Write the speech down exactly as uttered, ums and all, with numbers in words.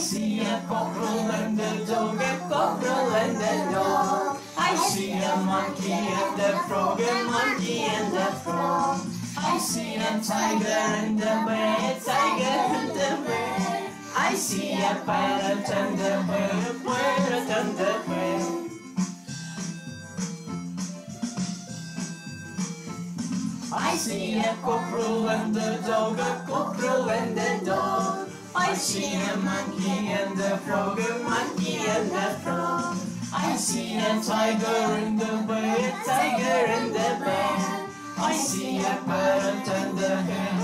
see a cockerel and a dog, a cockerel and a dog. I see a monkey and a frog, a monkey and a frog. I see a tiger and a bear, a tiger and a bear. I see a parrot and a bear, a parrot and a bear. I see a cockerel and a dog, a cockerel and a dog. I see a monkey and a frog, a monkey and a frog. I see a tiger and a bear, a tiger and a bear. I see a parrot and a hen,